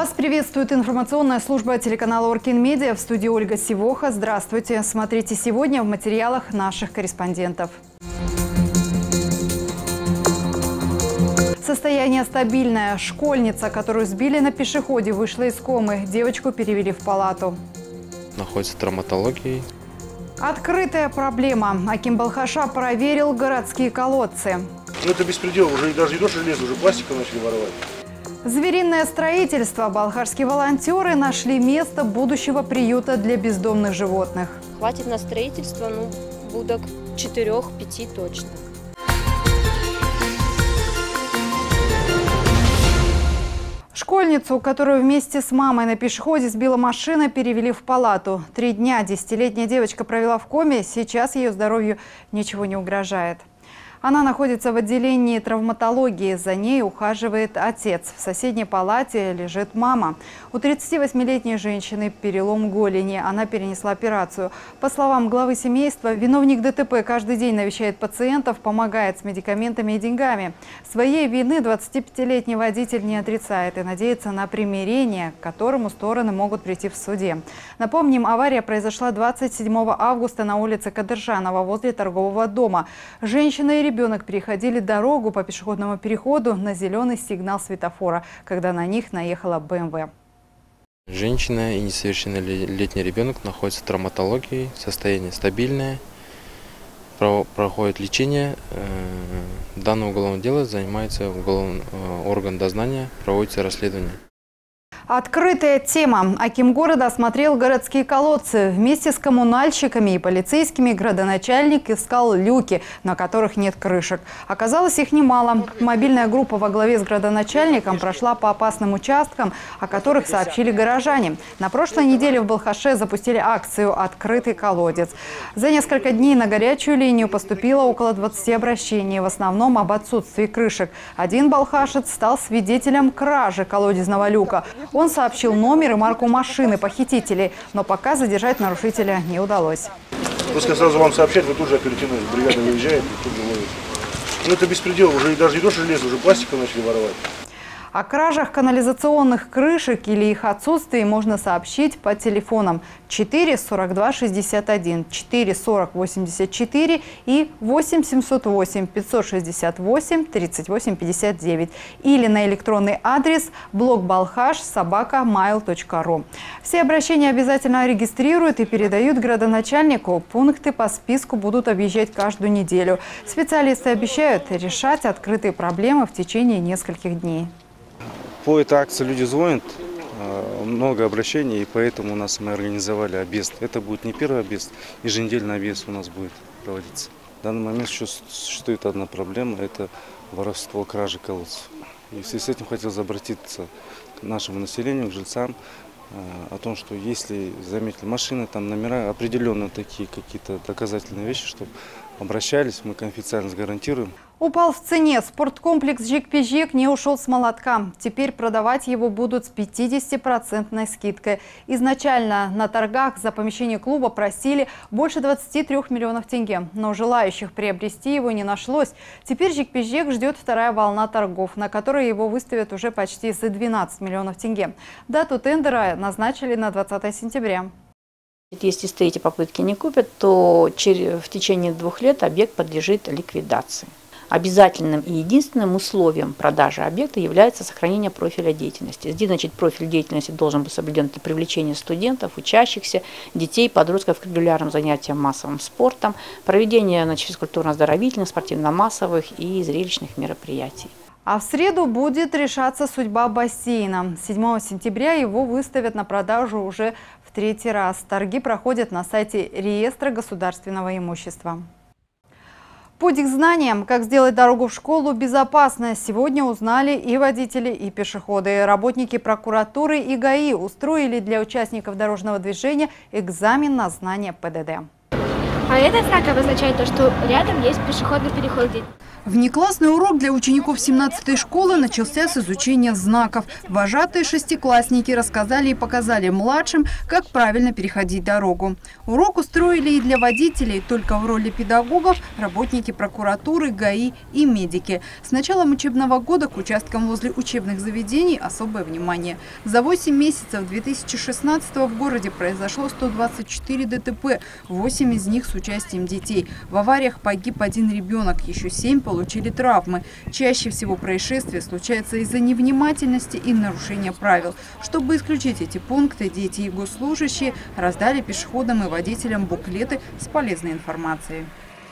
Вас приветствует информационная служба телеканала Оркин Медиа. В студии Ольга Сивоха. Здравствуйте. Смотрите сегодня в материалах наших корреспондентов. Состояние стабильное. Школьница, которую сбили на пешеходе, вышла из комы. Девочку перевели в палату. Находится травматологией. Открытая проблема. Аким Балхаша проверил городские колодцы. Это беспредел. Уже даже не то, что железо, уже пластиком начали воровать. Звериное строительство. Балхашские волонтеры нашли место будущего приюта для бездомных животных. Хватит на строительство, будок 4-5 точно. Школьницу, которую вместе с мамой на пешеходе сбила машина, перевели в палату. 3 дня 10-летняя девочка провела в коме, сейчас ее здоровью ничего не угрожает. Она находится в отделении травматологии, за ней ухаживает отец. В соседней палате лежит мама. У 38-летней женщины перелом голени, она перенесла операцию. По словам главы семейства, виновник ДТП каждый день навещает пациентов, помогает с медикаментами и деньгами. Своей вины 25-летний водитель не отрицает и надеется на примирение, к которому стороны могут прийти в суде. Напомним, авария произошла 27 августа на улице Кадыржанова возле торгового дома. Женщина и ребенок переходили дорогу по пешеходному переходу на зеленый сигнал светофора, когда на них наехала БМВ. Женщина и несовершеннолетний ребенок находятся в травматологии, состояние стабильное, проходит лечение. Данное уголовное дело занимается орган дознания, проводится расследование. Открытая тема. Аким города осмотрел городские колодцы. Вместе с коммунальщиками и полицейскими градоначальник искал люки, на которых нет крышек. Оказалось, их немало. Мобильная группа во главе с градоначальником прошла по опасным участкам, о которых сообщили горожане. На прошлой неделе в Балхаше запустили акцию «Открытый колодец». За несколько дней на горячую линию поступило около 20 обращений, в основном об отсутствии крышек. Один балхашец стал свидетелем кражи колодезного люка. Он сообщил номер и марку машины похитителей, но пока задержать нарушителя не удалось. Просто сразу вам сообщать, вы тут же оперативная бригада выезжает и тут же ловит. Это беспредел. Уже даже не то, что железо, уже пластиком начали воровать. О кражах канализационных крышек или их отсутствии можно сообщить по телефонам 4 42 61, 4 40 84 и 8 708 568 38 59 или на электронный адрес blogbalkhash@mail.ru. Все обращения обязательно регистрируют и передают градоначальнику. Пункты по списку будут объезжать каждую неделю. Специалисты обещают решать открытые проблемы в течение нескольких дней. По этой акции люди звонят, много обращений, и поэтому мы организовали объезд. Это будет не первый объезд, еженедельный объезд у нас будет проводиться. В данный момент существует одна проблема – это воровство, кражи колодцев. И в связи с этим хотелось обратиться к нашему населению, к жильцам, о том, что если заметили машины, там номера, определенные такие какие-то доказательные вещи, чтобы обращались, мы конфиденциальность гарантируем. Упал в цене. Спорткомплекс «Жик-Пижик» не ушел с молотка. Теперь продавать его будут с 50% скидкой. Изначально на торгах за помещение клуба просили больше 23 миллионов тенге. Но желающих приобрести его не нашлось. Теперь «Жик-Пижик» ждет вторая волна торгов, на которой его выставят уже почти за 12 миллионов тенге. Дату тендера назначили на 20 сентября. Если с третьей попытки не купят, то в течение 2 лет объект подлежит ликвидации. Обязательным и единственным условием продажи объекта является сохранение профиля деятельности. Здесь, значит, профиль деятельности должен быть соблюден для привлечения студентов, учащихся, детей, подростков к регулярным занятиям массовым спортом, проведение физкультурно-оздоровительных, спортивно-массовых и зрелищных мероприятий. А в среду будет решаться судьба бассейна. 7 сентября его выставят на продажу уже в 3-й раз. Торги проходят на сайте реестра государственного имущества. Путь к знаниям, как сделать дорогу в школу безопасно, сегодня узнали и водители, и пешеходы. Работники прокуратуры и ГАИ устроили для участников дорожного движения экзамен на знание ПДД. А этот знак обозначает то, что рядом есть пешеходный переход. Внеклассный урок для учеников 17-й школы начался с изучения знаков. Вожатые шестиклассники рассказали и показали младшим, как правильно переходить дорогу. Урок устроили и для водителей, только в роли педагогов работники прокуратуры, ГАИ и медики. С началом учебного года к участкам возле учебных заведений особое внимание. За 8 месяцев 2016-го в городе произошло 124 ДТП, 8 из них с участием детей. В авариях погиб 1 ребенок, еще 7 получили травмы. Чаще всего происшествия случаются из-за невнимательности и нарушения правил. Чтобы исключить эти пункты, дети и госслужащие раздали пешеходам и водителям буклеты с полезной информацией.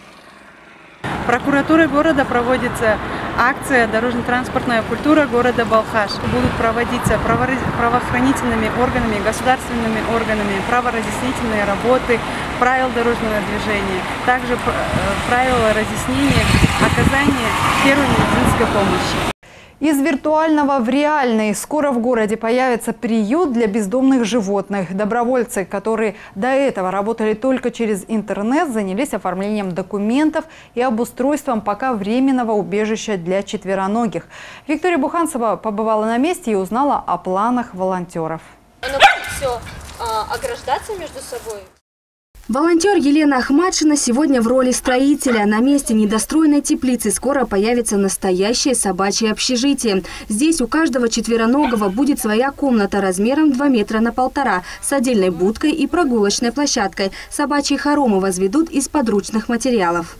Прокуратурой города проводится акция «Дорожно-транспортная культура города Балхаш». Будут проводиться правоохранительными органами, государственными органами праворазъяснительные работы, правил дорожного движения, также правила разъяснения оказания первой медицинской помощи. Из виртуального в реальный. Скоро в городе появится приют для бездомных животных. Добровольцы, которые до этого работали только через интернет, занялись оформлением документов и обустройством пока временного убежища для четвероногих. Виктория Буханцева побывала на месте и узнала о планах волонтеров. Оно будет все ограждаться между собой. Волонтер Елена Ахмадшина сегодня в роли строителя. На месте недостроенной теплицы скоро появится настоящее собачье общежитие. Здесь у каждого четвероногого будет своя комната размером 2 метра на 1,5 с отдельной будкой и прогулочной площадкой. Собачьи хоромы возведут из подручных материалов.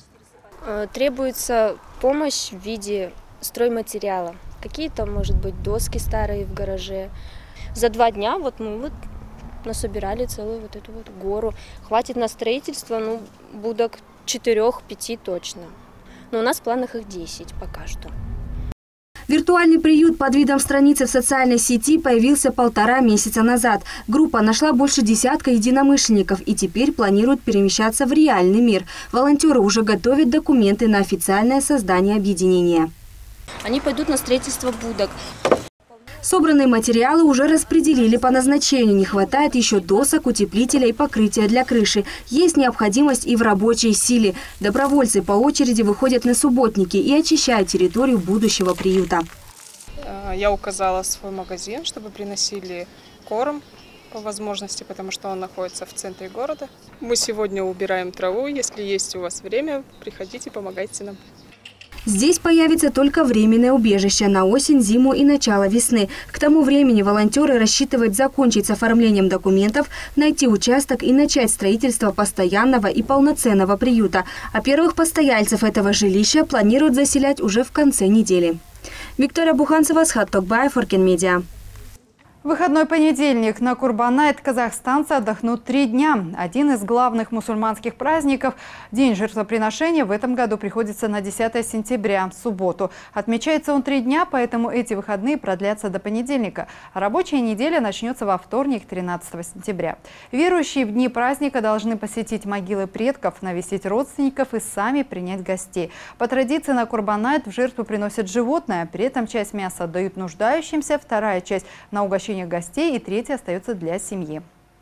Требуется помощь в виде стройматериала. Какие-то, может быть, доски старые в гараже. За 2 дня мы насобирали целую вот эту вот гору. Хватит на строительство, будок 4-5 точно. Но у нас в планах их 10 пока что. Виртуальный приют под видом страницы в социальной сети появился 1,5 месяца назад. Группа нашла больше десятка единомышленников и теперь планирует перемещаться в реальный мир. Волонтеры уже готовят документы на официальное создание объединения. Они пойдут на строительство будок. Собранные материалы уже распределили по назначению. Не хватает еще досок, утеплителя и покрытия для крыши. Есть необходимость и в рабочей силе. Добровольцы по очереди выходят на субботники и очищают территорию будущего приюта. Я указала свой магазин, чтобы приносили корм по возможности, потому что он находится в центре города. Мы сегодня убираем траву. Если есть у вас время, приходите, помогайте нам. Здесь появится только временное убежище на осень, зиму и начало весны. К тому времени волонтеры рассчитывают закончить с оформлением документов, найти участок и начать строительство постоянного и полноценного приюта. А первых постояльцев этого жилища планируют заселять уже в конце недели. Виктория Буханцева, Схат Токбай, Форкин Медиа. В выходной понедельник на Курбан-айт казахстанцы отдохнут 3 дня. Один из главных мусульманских праздников – День жертвоприношения – в этом году приходится на 10 сентября, субботу. Отмечается он 3 дня, поэтому эти выходные продлятся до понедельника. А рабочая неделя начнется во вторник, 13 сентября. Верующие в дни праздника должны посетить могилы предков, навестить родственников и сами принять гостей. По традиции на Курбан-айт в жертву приносят животное, при этом часть мяса отдают нуждающимся, вторая часть – на угощение гостей и третья остается для семьи.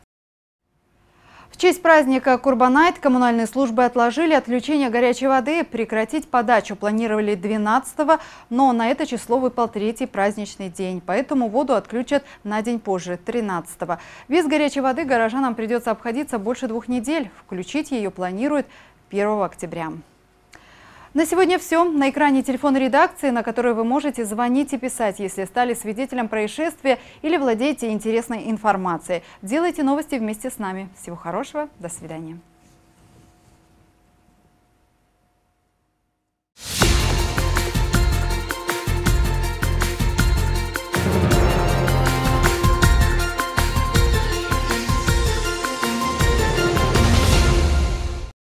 В честь праздника Курбан-айт коммунальные службы отложили отключение горячей воды. Прекратить подачу планировали 12-го, но на это число выпал 3-й праздничный день. Поэтому воду отключат на день позже, 13-го. Без горячей воды горожанам придется обходиться больше 2 недель. Включить ее планируют 1 октября. На сегодня все. На экране телефон редакции, на который вы можете звонить и писать, если стали свидетелем происшествия или владеете интересной информацией. Делайте новости вместе с нами. Всего хорошего. До свидания.